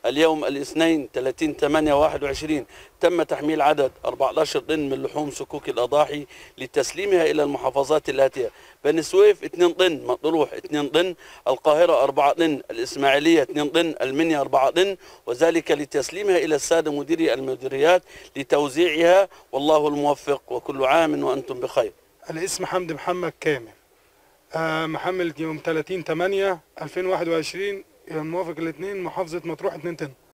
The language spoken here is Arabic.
اليوم الاثنين 30/8/21 تم تحميل عدد 14 طن من لحوم صكوك الأضاحي لتسليمها إلى المحافظات الآتية: بني سويف 2 طن، مطروح 2 طن، القاهرة 4 طن، الإسماعيلية 2 طن، المنيا 4 طن، وذلك لتسليمها إلى السادة مديري المديريات لتوزيعها، والله الموفق، وكل عام وأنتم بخير. الاسم حمدي محمد كامل، محمل يوم 30/8/2021، الموافق الاثنين، محافظة مطروح 2 طن.